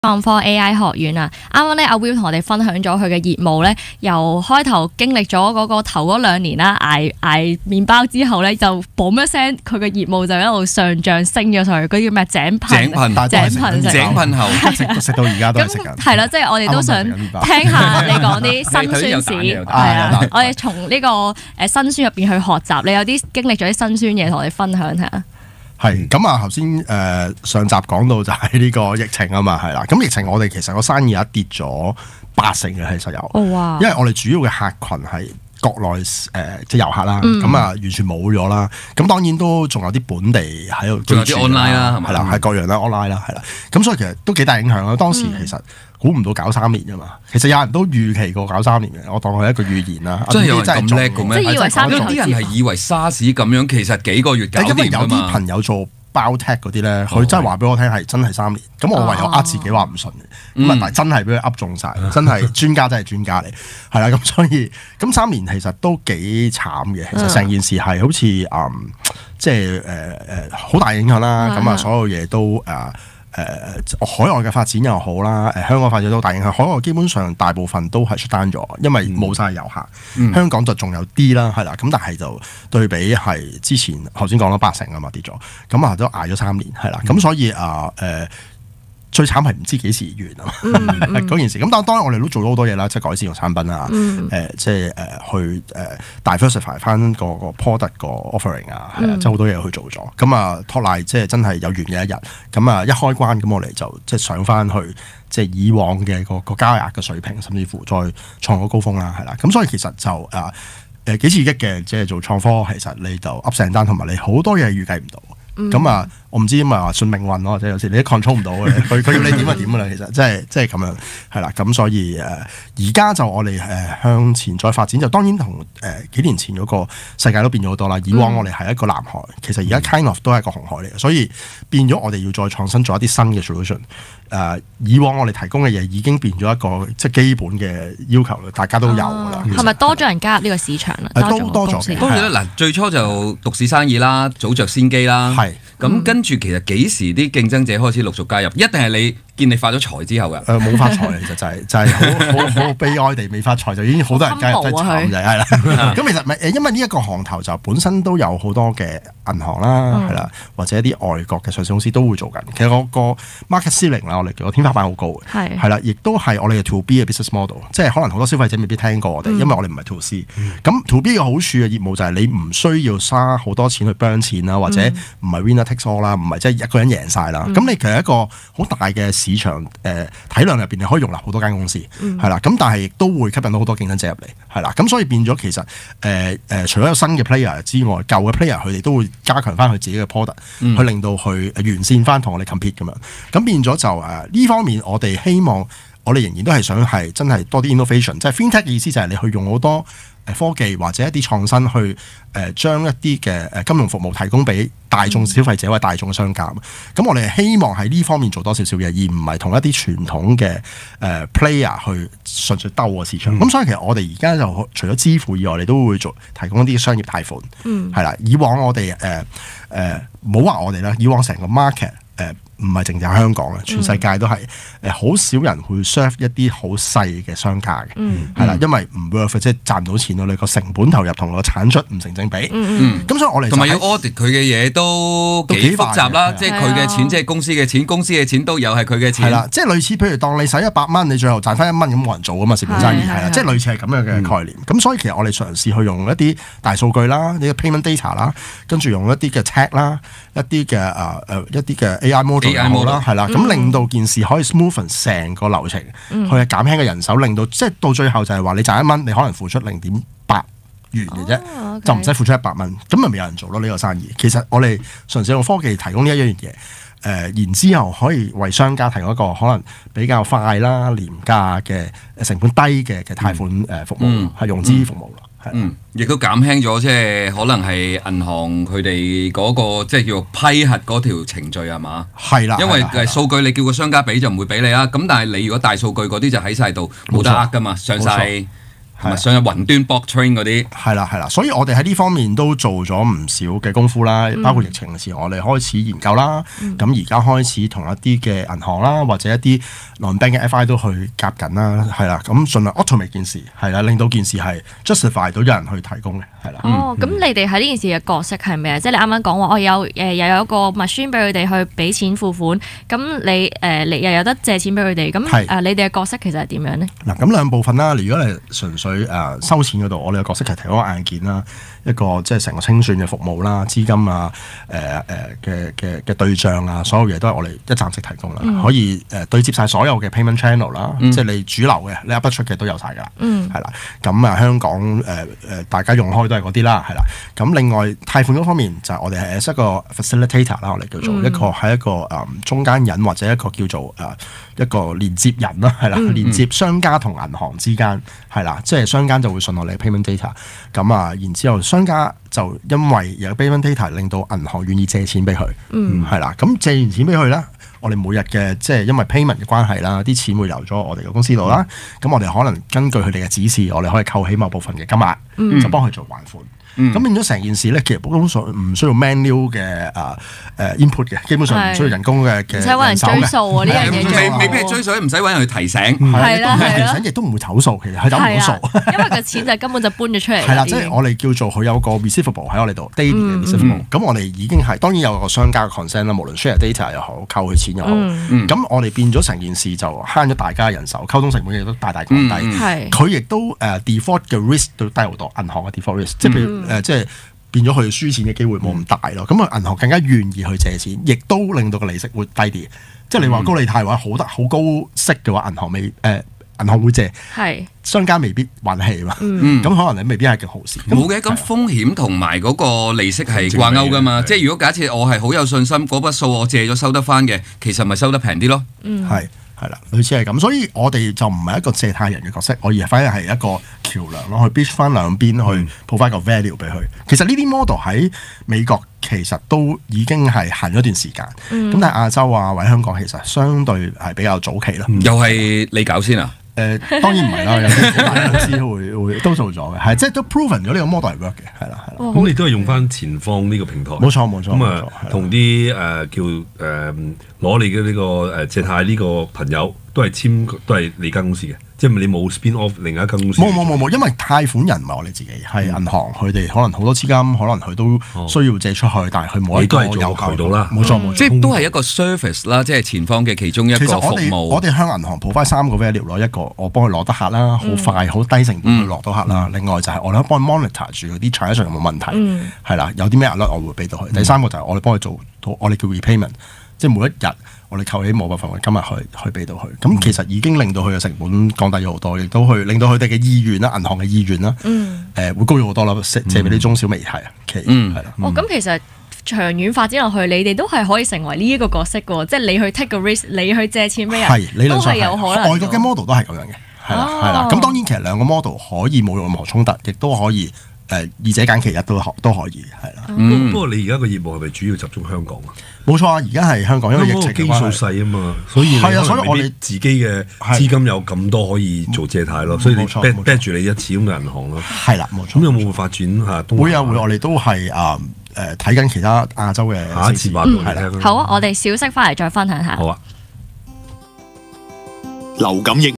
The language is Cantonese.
創科 AI 學院啊，啱啱咧阿 Will 同我哋分享咗佢嘅業務咧，由開頭經歷咗嗰個頭嗰2年啦，捱麵包之後咧，就嘣一聲，佢嘅業務就一路上漲升咗上去，嗰啲叫咩井噴後， 食到而家都係食緊。 係啦，即係我哋都想聽下你講啲辛酸史，係啊，我哋從呢個辛酸入邊去學習，你有啲經歷咗啲辛酸嘢同我哋分享下。 係咁啊！頭先上集講到就係呢個疫情啊嘛，係啦。咁疫情我哋其實個生意跌咗80%嘅，其實有。因為我哋主要嘅客群係國內即係遊客啦，咁完全冇咗啦。咁當然都仲有啲本地喺度， 仲有啲 online 啦， 係啦，係各樣啦 online 啦，係啦。咁所以其實都幾大影響啦。當時其實估唔到搞3年㗎嘛。其實有人都預期過搞3年嘅，我當佢一個預言啦。 真係有人咁叻嘅咩？ 即係以為3年， 啲人係以為沙士咁樣，其實幾個月搞掂㗎嘛。 因為有啲朋友做Biotech嗰啲咧，佢真係話俾我聽係真係3年，咁我唯有自己話唔信嘅，咁但係真係俾佢噏中晒，真係專家真係專家嚟，係啦，咁所以咁3年其實都幾慘嘅，其實成件事係好似即係好大影響啦，咁所有嘢都海外嘅發展又好啦，香港發展都大影響。海外基本上大部分都係出單咗，因為冇晒遊客。香港就仲有啲啦，係啦。咁但係就對比係之前頭先講咗80%啊嘛跌咗，咁都捱咗3年係啦。咁所以最慘係唔知幾時完啊！嗰件事咁，但係當然我哋都做咗好多嘢啦，即係改善個產品啊，即係去diversify 翻個 product 個 offering 啊，係啊，即係好多嘢去做咗。咁托賴即係真係有完嘅一日。咁一開關咁我哋就即係上翻去即係以往嘅個交易額嘅水平，甚至乎再創個高峰啦，係啦。咁所以其實就幾刺激嘅，即係做創科，其實你就 up 成單，同埋你好多嘢預計唔到。咁我唔知咪話信命運咯，即係有時你都 control 唔到嘅，佢要你點就點噶啦，其實即係咁樣係啦。咁所以而家就我哋向前再發展，就當然同幾年前嗰個世界都變咗好多啦。以往我哋係一個藍海，其實而家 kind of 都係一個紅海嚟嘅，所以變咗我哋要再創新做一啲新嘅 solution。以往我哋提供嘅嘢已經變咗一個即係基本嘅要求，大家都有㗎啦。 係咪多咗人加入呢個市場啦？ 都多咗。 嗱，最初就獨市生意啦，早着先機啦。係。咁跟住其實幾時啲競爭者開始陸續加入？一定係你見你發咗財之後㗎。 冇發財其實就係好悲哀地未發財就已經好多人加入，真係慘就係啦。咁其實因為呢一個行頭就本身都有好多嘅銀行啦，係啦，或者一啲外國嘅上市公司都會做緊。其實我個 market ceiling 啦，我哋個天花板好高嘅，係啦，亦都係我哋嘅 to B 嘅 business model， 即係可能好多消費者未必聽過我哋，因為我哋唔係 to C。咁 to B 嘅好處嘅業務就係你唔需要花好多錢去 burn 錢啦，或者唔係 winner takes all 啦，唔係即係一個人贏晒啦。咁你其實一個好大嘅市場體量入邊，你可以容納好多間公司，係啦。咁但係亦都會吸引到好多競爭者入嚟，係啦。咁所以變咗其實除咗有新嘅 player 之外，舊嘅 player 佢哋都會加強翻佢自己嘅 product，去令到佢完善翻同我哋 compete 咁樣。咁變咗就呢方面，我哋希望我哋仍然都係想係真係多啲 innovation， 即係 FinTech 嘅意思就係你去用好多科技或者一啲創新去將一啲嘅金融服務提供俾大眾消費者或者大眾嘅商家。咁我哋希望喺呢方面做多少少嘢，而唔係同一啲傳統嘅player 去純粹鬥個市場。咁所以其實我哋而家就除咗支付以外，我哋都會提供一啲商業貸款。係啦，以往我哋唔好話我哋啦，以往成個 market。唔係淨係香港嘅，全世界都係好少人會 serve 一啲好細嘅商家嘅，係啦，因為唔 worth， 即係賺唔到錢咯，你個成本投入同個產出唔成正比。咁所以我哋同埋要 audit 佢嘅嘢都幾複雜啦，即係佢嘅錢，即係公司嘅錢，公司嘅錢都有係佢嘅錢。 係啦，即係類似譬如當你使100蚊，你最後賺翻1蚊，咁冇人做噶嘛，蝕本生意係啦，即係類似係咁樣嘅概念。咁所以其實我哋嘗試去用一啲大數據啦，呢個 payment data 啦，跟住用一啲嘅 tech 啦，一啲嘅 AI model。啦，係啦，咁令到件事可以 smoothen 成個流程，去減輕個人手，令到即係到最後就係話你賺1蚊，你可能付出0.8元嘅啫，就唔使付出100蚊，咁咪未有人做咯呢個生意。其實我哋純粹用科技提供呢一樣嘢，然之後可以為商家提供一個可能比較快啦、廉價嘅成本低嘅貸款服務，係融資服務咯。 亦都減輕咗即係可能係銀行佢哋嗰個即係叫批核嗰條程序係嘛？係啦，因為數據你叫個商家俾就唔會俾你啦。咁但係你如果大數據嗰啲就喺晒度冇得呃㗎嘛，上晒。 同埋上去雲端 blockchain 嗰啲。 係啦，所以我哋喺呢方面都做咗唔少嘅功夫啦，包括疫情嘅時候我哋開始研究啦，咁而家開始同一啲嘅銀行啦，或者一啲 non-bank 嘅 FI 都去夾緊啦，係啦，咁盡量 automate 件事，係啦，令到件事係 justify 到有人去提供嘅，係啦。 咁你哋喺呢件事嘅角色係咩啊？即係你啱啱講話，我又有一個 machine 俾佢哋去俾錢付款，咁你又有得借錢俾佢哋，咁你哋嘅角色其實係點樣呢？ 嗱，咁兩部分啦。如果你純粹收錢嗰度，我哋嘅角色係提供硬件啦，一個即係成個清算嘅服務啦，資金啊，嘅對象啊，所有嘢都係我哋一站式提供啦，可以對接晒所有嘅 payment channel 啦，即係你主流嘅，你噏得出嘅都有晒㗎啦，係啦。咁香港大家用開都係嗰啲啦，係啦。咁另外貸款嗰方面就係我哋係一個 facilitator 啦，我哋叫做係一個中間人或者一個叫做一個連接人啦，係啦，連接商家同銀行之間，係啦，即係商家就會信我哋嘅 payment data， 咁然之後商家就因為有 payment data 令到銀行願意借錢俾佢，係啦，咁借完錢俾佢咧，我哋每日嘅即係因為 payment 嘅關係啦，啲錢會流咗我哋嘅公司度啦，咁我哋可能根據佢哋嘅指示，我哋可以扣起某部分嘅金額，就幫佢做還款。咁變咗成件事咧，其實基本上唔需要 manual 嘅input 嘅，基本上唔需要人工嘅唔使揾人追數啊！呢樣嘢未必係追數，唔使揾人去提醒， 係啦， 提醒亦都唔會走數，其實係走唔到數， 因為個錢就根本就搬咗出嚟。 係啦，即係我哋叫做佢有個 receivable 喺我哋度 daily 嘅 receivable，咁我哋已經係當然有個商家嘅 consent 啦，無論 share data 又好，扣佢錢又好，咁我哋變咗成件事就慳咗大家人手，溝通成本亦都大降低，佢亦都default 嘅 risk 都低好多，銀行嘅 default risk，即係譬如即係變咗佢輸錢嘅機會冇咁大咯，咁銀行更加願意去借錢，亦都令到個利息會低啲。即係你話高利貸或者好高息嘅話，銀行會借，商家未必還氣嘛。咁可能你未必係件好事。 冇嘅，咁風險同埋嗰個利息係掛鈎噶嘛。即係如果假設我係好有信心，嗰筆數我借咗收得翻嘅，其實咪收得平啲咯。 係啦，類似係咁，所以我哋就唔係一個借貸人嘅角色，我而反而係一個橋梁咯，去 bridge 翻兩邊去 provide 個 value 俾佢。其實呢啲 model 喺美國其實都已經係行咗一段時間，咁但係亞洲啊或者香港其實相對係比較早期咯。 又係你搞先啊？ 當然唔係啦，有啲好大公司會都做咗嘅，係即係都 proven 咗呢個 model 係 work 嘅，係啦。 咁你都係用翻前方呢個平台， 冇錯。 咁同啲叫攞你嘅呢個借貸呢個朋友都係你間公司嘅，即係你冇 spin off 另一間公司。 冇，因為貸款人唔係我哋自己，係銀行，佢哋可能好多資金，可能佢都需要借出去，但係佢冇一個有渠道啦。冇錯， 即係都係一個 service 啦，即係前方嘅其中一個服務。 我哋向銀行 provide 3個 value 咯，一個我幫佢攞得客啦，好快好低成本去落到客啦。另外就係我哋幫佢 monitor 住嗰啲 transaction 有冇問題，係啦，有啲咩 alert 我會俾到佢。第3個就係我哋幫佢做到我哋叫 repayment，即係每一日我哋扣起某部分嘅金額去俾到佢。咁其實已經令到佢嘅成本降低咗好多，亦都去令到佢哋嘅意願啦，銀行嘅意願啦，會高咗好多啦。借俾啲中小微貸啊，係啦。 咁其實長遠發展落去，你哋都係可以成為呢一個角色嘅，即係你去 take 個 risk，你去借錢俾人，都係有可能。 外國嘅 model 都係咁樣嘅，係啦。咁當然其實兩個 model 可以冇任何衝突，亦都可以二者揀其一都可以，係啦。 不過你而家個業務係咪主要集中香港啊？ 冇錯啊，而家係香港，因為疫情基數細啊嘛，所以我哋自己嘅資金有咁多可以做借貸咯，所以你逼住你一次咁嘅銀行咯。 係啦，冇錯。 咁有冇發展下？ 會，我哋都係睇緊其他亞洲嘅下一次話俾我哋聽。 好啊，我哋小息翻嚟再分享下。 好啊。 流感疫